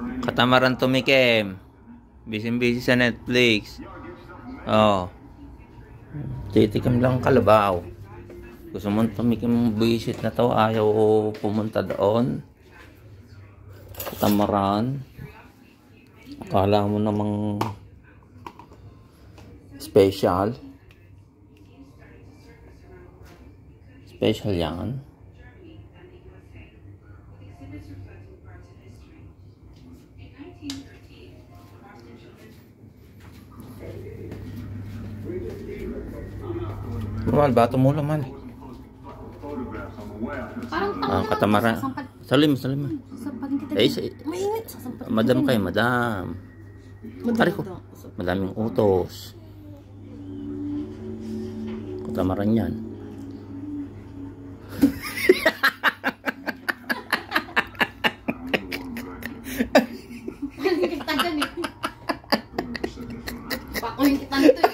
Katamaran tumikim. Busy-busy sa Netflix. Oh. Titikim lang kalabaw. Gusto mo tumikim visit na to, ayaw pumunta doon. Katamaran. Akala mo namang special. Special yan. Mahal, bato mo lang, mahal. Katamaran. Salim. Madam kayo, madam. Pare ko, madaming utos. Katamaran yan. Pakuhin kita dyan eh. Pakuhin kita nito eh.